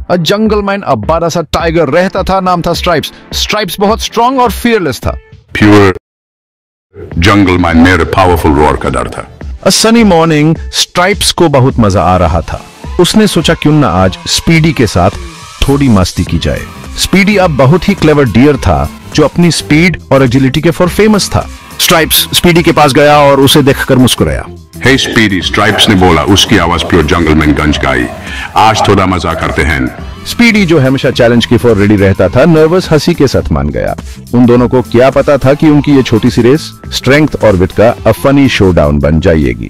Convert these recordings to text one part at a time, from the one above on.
जंगल में एक बड़ा सा टाइगर रहता था, नाम था स्ट्राइप्स। स्ट्राइप्स बहुत स्ट्रांग और फियरलेस था। प्योर जंगल में मेरे पावरफुल रोर का डर था। अ सनी मॉर्निंग, स्ट्राइप्स को बहुत मजा आ रहा था। उसने सोचा क्यों ना आज स्पीडी के साथ थोड़ी मस्ती की जाए। स्पीडी अब बहुत ही क्लेवर डियर था जो अपनी स्पीड और एजिलिटी के फॉर फेमस था। स्ट्राइप्स स्पीडी के पास गया और उसे देखकर मुस्कुराया। हे स्पीडी, स्ट्राइप्स ने बोला, उसकी आवाज प्योर जंगल में गंज गई। आज थोड़ा मजा करते हैं। स्पीडी जो हमेशा चैलेंज की फॉर रेडी रहता था, नर्वस हंसी के साथ मान गया। उन दोनों को क्या पता था कि उनकी ये छोटी सी रेस स्ट्रेंथ और विट का अ फनी शोडाउन बन जाएगी।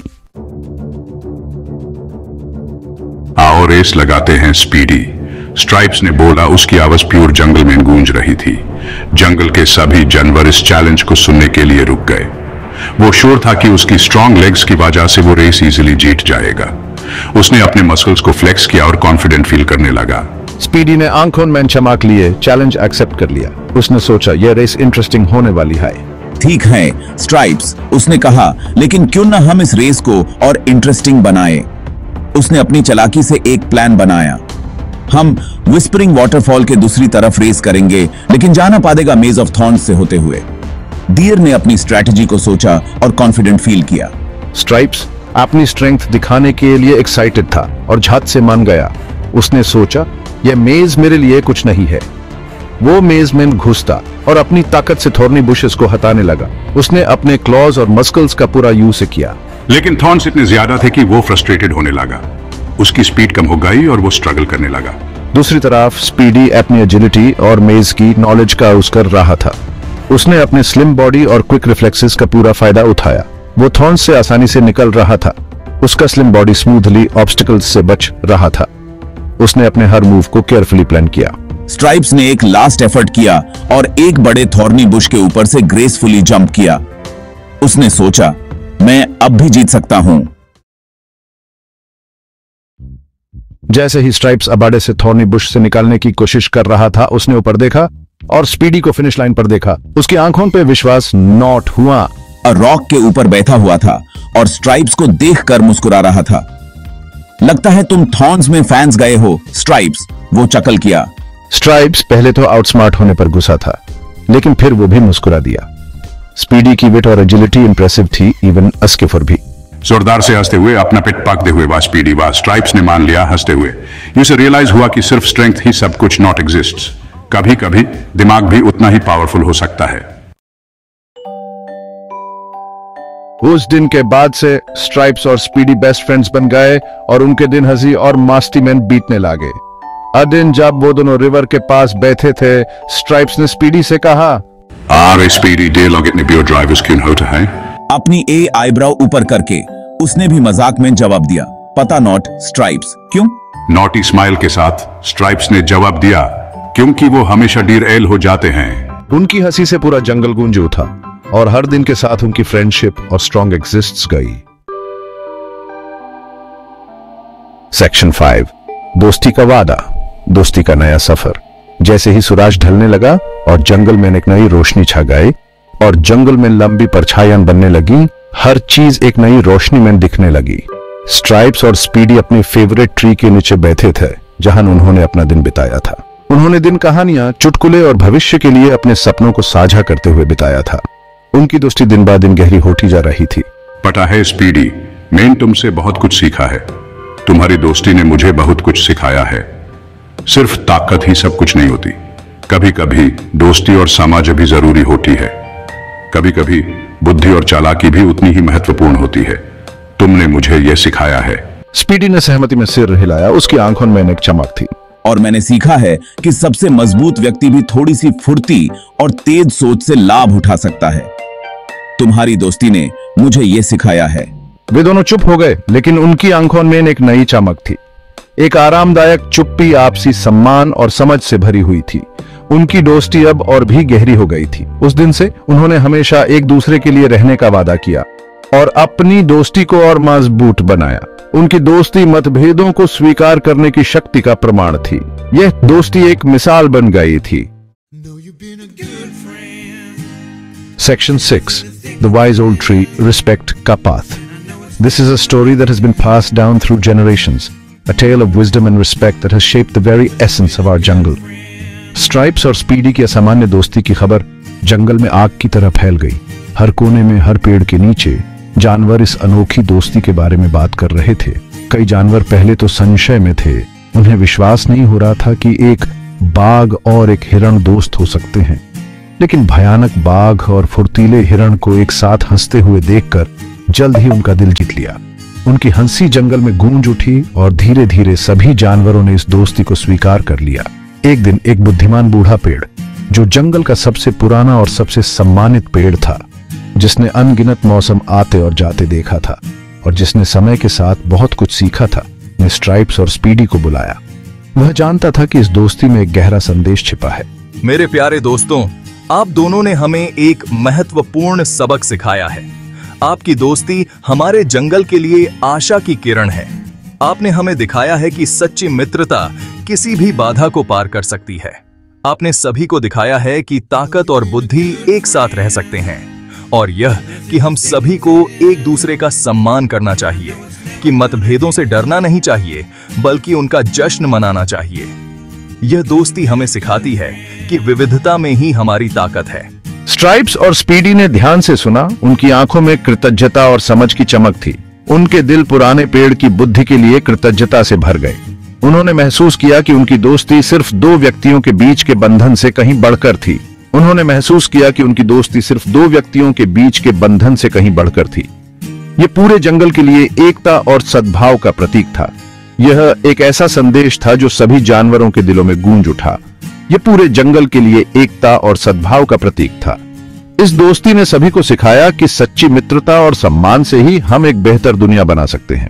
आओ रेस लगाते हैं स्पीडी, स्ट्राइप्स ने बोला। उसकी आवाज प्योर जंगल में गूंज रही थी। जंगल के सभी जानवर इस चैलेंज को सुनने के लिए रुक गए। वो श्योर था कि उसकी स्ट्रॉन्ग लेग्स की वजह से वो रेस इजीली जीत जाएगा। उसने अपने मसल्स को फ्लेक्स किया और कॉन्फिडेंट फील करने लगा। स्पीडी ने आंखों में चमक लिए चैलेंज एक्सेप्ट कर लिया। उसने सोचा यह रेस इंटरेस्टिंग होने वाली है। ठीक है स्ट्राइप्स, उसने कहा, लेकिन क्यों ना हम इस रेस को और इंटरेस्टिंग बनाए। उसने अपनी चालाकी से एक प्लान बनाया। हम विस्परिंग वाटरफॉल के दूसरी तरफ रेस करेंगे, लेकिन जाना पड़ेगा मेज ऑफ थॉर्न्स से होते हुए। डियर ने अपनी स्ट्रेटजी को सोचा और कॉन्फिडेंट फील किया। स्ट्राइप्स अपनी स्ट्रेंथ दिखाने के लिए एक्साइटेड था और झट से मान गया। उसने सोचा यह मेज मेरे लिए कुछ नहीं है। वो मेज में घुसता और अपनी ताकत से थॉर्नी बुशेस को हटाने लगा। उसने अपने क्लॉज और मस्कल्स का पूरा यूज किया, लेकिन थॉर्न्स इतने ज्यादा थे कि वो फ्रस्ट्रेटेड होने लगा। उसकी स्पीड कम हो गई और वो स्ट्रगल करने लगा। दूसरी तरफ स्पीडी अपनी एजिलिटी और मेज की नॉलेज का यूज कर रहा था। उसने अपने स्लिम बॉडी और क्विक रिफ्लेक्सेस का पूरा फायदा उठाया। वो थॉर्न्स से आसानी से निकल रहा था। उसका स्लिम बॉडी स्मूथली ऑब्स्टिकल्स से बच रहा था। उसने अपने हर मूव को केयरफुली प्लान किया। स्ट्राइप्स ने एक लास्ट एफर्ट किया और एक बड़े थॉर्नी बुश के ऊपर से ग्रेसफुली जंप किया। उसने सोचा मैं अब भी जीत सकता हूं। जैसे ही स्ट्राइप्स अबाड़े से थॉर्नी बुश से निकालने की कोशिश कर रहा था, उसने ऊपर देखा और स्पीडी को फिनिश लाइन पर देखा। उसकी आंखों पे विश्वास नॉट हुआ। रॉक के ऊपर बैठा हुआ था और स्ट्राइप्स को देखकर मुस्कुरा रहा था। लगता है तुम थॉर्न्स में फैंस गए हो स्ट्राइप्स, वो चकल किया। स्ट्राइप्स पहले तो आउटस्मार्ट होने पर गुस्सा था, लेकिन फिर वो भी मुस्कुरा दिया। स्पीडी की विट और एजिलिटी इंप्रेसिव थी, इवन अस्किफर भी। जोरदार से हंसते हुए, अपना पेट पाकते हुए वाह स्पीडी वाह, स्ट्राइप्स ने मान लिया हंसते हुए। उसे रियलाइज हुआ कि सिर्फ स्ट्रेंथ ही सब कुछ नॉट एग्जिस्ट्स। कभी कभी दिमाग भी उतना ही पावरफुल हो सकता है। उस दिन के बाद से स्ट्राइप्स और स्पीडी बेस्ट फ्रेंड्स बन गए और उनके दिन हंसी और मस्ती में बीतने लगे। दिन जब वो दोनों रिवर के पास बैठे थे, स्ट्राइप्स ने स्पीडी से कहा, अरे स्पीडी, देर लगे इतने प्योर ड्राइवर्स क्यों होता है? अपनी आईब्राउ ऊपर करके उसने भी मजाक में जवाब दिया, पता नॉट स्ट्राइप्स, क्यों? नॉटी स्माइल के साथ स्ट्राइप्स ने जवाब दिया, क्योंकि वो हमेशा डियर एल हो जाते हैं। उनकी हंसी से पूरा जंगल गूंज उठा और हर दिन के साथ उनकी फ्रेंडशिप और स्ट्रॉन्ग एग्जिस्ट्स गई। सेक्शन 5, दोस्ती का वादा, दोस्ती का नया सफर। जैसे ही सूरज ढलने लगा और जंगल में एक नई रोशनी छा गई और जंगल में लंबी परछाइयां बनने लगी, हर चीज एक नई रोशनी में दिखने लगी। स्ट्राइप्स और स्पीडी अपने फेवरेट ट्री के नीचे बैठे थे, जहां उन्होंने अपना दिन बिताया था। उन्होंने दिन कहानियां, चुटकुले और भविष्य के लिए अपने सपनों को साझा करते हुए बिताया था। उनकी दोस्ती दिन ब दिन गहरी होती जा रही थी। पता है स्पीडी, मैंने तुमसे बहुत कुछ सीखा है। तुम्हारी दोस्ती ने मुझे बहुत कुछ सिखाया है। सिर्फ ताकत ही सब कुछ नहीं होती। कभी कभी दोस्ती और समझ भी जरूरी होती है। कभी कभी बुद्धि और चालाकी भी उतनी ही महत्वपूर्ण होती है। तुमने मुझे यह सिखाया है। स्पीडी ने सहमति में सिर हिलाया। उसकी आंखों में एक चमक थी। और मैंने सीखा है कि सबसे मजबूत व्यक्ति भी थोड़ी सी फुर्ती और तेज सोच से लाभ उठा सकता है। तुम्हारी दोस्ती ने मुझे यह सिखाया है। वे दोनों चुप हो गए, लेकिन उनकी आंखों में एक नई चमक थी। एक आरामदायक चुप्पी आपसी सम्मान और समझ से भरी हुई थी। उनकी दोस्ती अब और भी गहरी हो गई थी। उस दिन से उन्होंने हमेशा एक दूसरे के लिए रहने का वादा किया और अपनी दोस्ती को और मजबूत बनाया। उनकी दोस्ती मतभेदों को स्वीकार करने की शक्ति का प्रमाण थी। यह दोस्ती एक मिसाल बन गई थी। Section 6, The Wise Old Tree, Respect का Path. This is a story that has been passed down through generations. a tale of wisdom and respect that has shaped the very essence of our jungle. Stripes और Speedy की असामान्य दोस्ती की खबर जंगल में आग की तरह फैल गई। हर कोने में, हर पेड़ के नीचे जानवर इस अनोखी दोस्ती के बारे में बात कर रहे थे। कई जानवर पहले तो संशय में थे, उन्हें विश्वास नहीं हो रहा था कि एक बाघ और एक हिरण दोस्त हो सकते हैं। लेकिन भयानक बाघ और फुर्तीले हिरण को एक साथ हंसते हुए देखकर जल्द ही उनका दिल जीत लिया। उनकी हंसी जंगल में गूंज उठी और धीरे धीरे सभी जानवरों ने इस दोस्ती को स्वीकार कर लिया। एक दिन एक बुद्धिमान बूढ़ा पेड़, जो जंगल का सबसे पुराना और सबसे सम्मानित पेड़ था, जिसने अनगिनत मौसम आते और जाते देखा था और जिसने समय के साथ बहुत कुछ सीखा था, ने स्ट्राइप्स और स्पीडी को बुलाया। वह जानता था कि इस दोस्ती में एक गहरा संदेश छिपा है। मेरे प्यारे दोस्तों, आप दोनों ने हमें एक महत्वपूर्ण सबक सिखाया है। आपकी दोस्ती हमारे जंगल के लिए आशा की किरण है। आपने हमें दिखाया है कि सच्ची मित्रता किसी भी बाधा को पार कर सकती है। आपने सभी को दिखाया है कि ताकत और बुद्धि एक साथ रह सकते हैं, और यह कि हम सभी को एक दूसरे का सम्मान करना चाहिए, कि मतभेदों से डरना नहीं चाहिए बल्कि उनका जश्न मनाना चाहिए। यह दोस्ती हमें सिखाती है कि विविधता में ही हमारी ताकत है। स्ट्राइप्स और स्पीडी ने ध्यान से सुना। उनकी आंखों में कृतज्ञता और समझ की चमक थी। उनके दिल पुराने पेड़ की बुद्धि के लिए कृतज्ञता से भर गए। उन्होंने महसूस किया कि उनकी दोस्ती सिर्फ दो व्यक्तियों के बीच के बंधन से कहीं बढ़कर थी। उन्होंने महसूस किया कि उनकी दोस्ती सिर्फ दो व्यक्तियों के बीच के बंधन से कहीं बढ़कर थी। यह पूरे जंगल के लिए एकता और सद्भाव का प्रतीक था। यह एक ऐसा संदेश था जो सभी जानवरों के दिलों में गूंज उठा। यह पूरे जंगल के लिए एकता और सद्भाव का प्रतीक था। इस दोस्ती ने सभी को सिखाया कि सच्ची मित्रता और सम्मान से ही हम एक बेहतर दुनिया बना सकते हैं।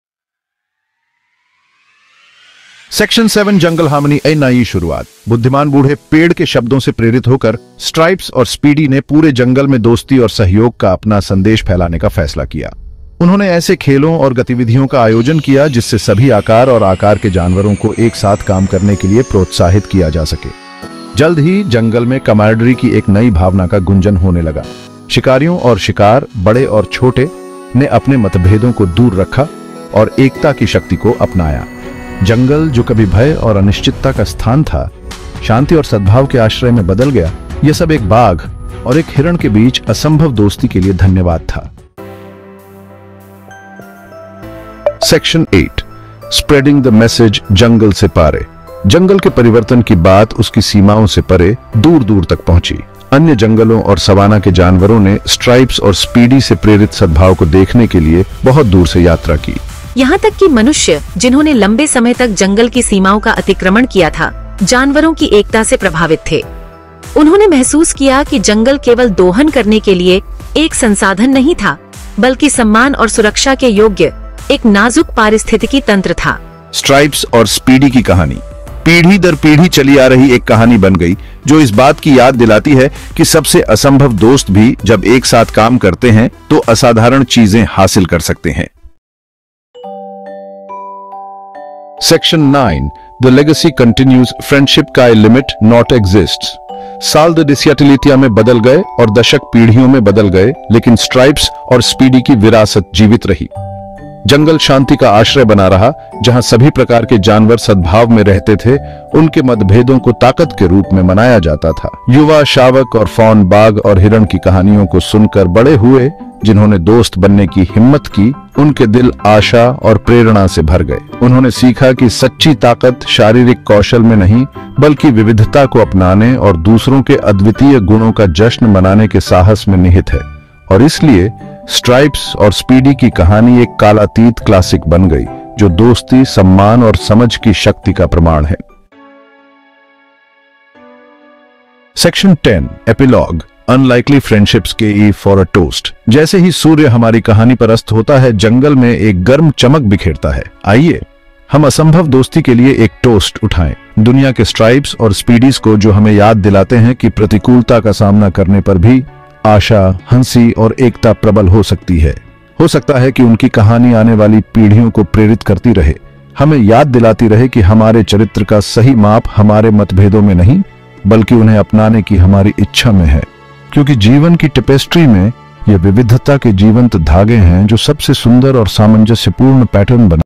सेक्शन 7 जंगल हार्मनी, एक नई शुरुआत। बुद्धिमान बूढ़े पेड़ के शब्दों से प्रेरित होकर स्ट्राइप्स और स्पीडी ने पूरे जंगल में दोस्ती और सहयोग का अपना संदेश फैलाने का फैसला किया। उन्होंने ऐसे खेलों और गतिविधियों का आयोजन किया जिससे सभी आकार और आकार के जानवरों को एक साथ काम करने के लिए प्रोत्साहित किया जा सके। जल्द ही जंगल में कमांडरी की एक नई भावना का गुंजन होने लगा। शिकारियों और शिकार, बड़े और छोटे, ने अपने मतभेदों को दूर रखा और एकता की शक्ति को अपनाया। जंगल, जो कभी भय और अनिश्चितता का स्थान था, शांति और सद्भाव के आश्रय में बदल गया। यह सब एक बाघ और एक हिरण के बीच असंभव दोस्ती के लिए धन्यवाद था। सेक्शन 8 स्प्रेडिंग द मैसेज जंगल से पारे। जंगल के परिवर्तन की बात उसकी सीमाओं से परे दूर दूर तक पहुंची। अन्य जंगलों और सवाना के जानवरों ने स्ट्राइप्स और स्पीडी से प्रेरित सद्भाव को देखने के लिए बहुत दूर से यात्रा की। यहाँ तक कि मनुष्य, जिन्होंने लंबे समय तक जंगल की सीमाओं का अतिक्रमण किया था, जानवरों की एकता से प्रभावित थे। उन्होंने महसूस किया कि जंगल केवल दोहन करने के लिए एक संसाधन नहीं था, बल्कि सम्मान और सुरक्षा के योग्य एक नाजुक पारिस्थितिकी तंत्र था। स्ट्राइप्स और स्पीडी की कहानी पीढ़ी दर पीढ़ी चली आ रही एक कहानी बन गई, जो इस बात की याद दिलाती है कि सबसे असंभव दोस्त भी जब एक साथ काम करते हैं तो असाधारण चीजें हासिल कर सकते हैं। Section 9 the legacy continues, friendship का लिमिट नॉट एग्जिस्ट्स। साल दिस्याटिलिटिया में बदल गए और दशक पीढ़ियों में बदल गए, लेकिन स्ट्राइप्स और स्पीडी की विरासत जीवित रही। जंगल शांति का आश्रय बना रहा, जहां सभी प्रकार के जानवर सद्भाव में रहते थे। उनके मतभेदों को ताकत के रूप में मनाया जाता था। युवा शावक और फौन, बाघ और हिरण की कहानियों को सुनकर बड़े हुए, जिन्होंने दोस्त बनने की हिम्मत की। उनके दिल आशा और प्रेरणा से भर गए। उन्होंने सीखा कि सच्ची ताकत शारीरिक कौशल में नहीं, बल्कि विविधता को अपनाने और दूसरों के अद्वितीय गुणों का जश्न मनाने के साहस में निहित है। और इसलिए स्ट्राइप्स और स्पीडी की कहानी एक कालातीत क्लासिक बन गई, जो दोस्ती, सम्मान और समझ की शक्ति का प्रमाण है। सेक्शन 10 एपिलॉग, अनलाइकली फ्रेंडशिप्स के ई फॉर अ टोस्ट। जैसे ही सूर्य हमारी कहानी पर अस्त होता है, जंगल में एक गर्म चमक बिखेरता है। आइए हम असंभव दोस्ती के लिए एक टोस्ट उठाएं। दुनिया के स्ट्राइप्स और स्पीडीज को, जो हमें याद दिलाते हैं कि प्रतिकूलता का सामना करने पर भी आशा, हंसी और एकता प्रबल हो सकती है। हो सकता है कि उनकी कहानी आने वाली पीढ़ियों को प्रेरित करती रहे, हमें याद दिलाती रहे कि हमारे चरित्र का सही माप हमारे मतभेदों में नहीं, बल्कि उन्हें अपनाने की हमारी इच्छा में है। क्योंकि जीवन की टेपेस्ट्री में ये विविधता के जीवंत धागे हैं जो सबसे सुंदर और सामंजस्यपूर्ण पैटर्न बना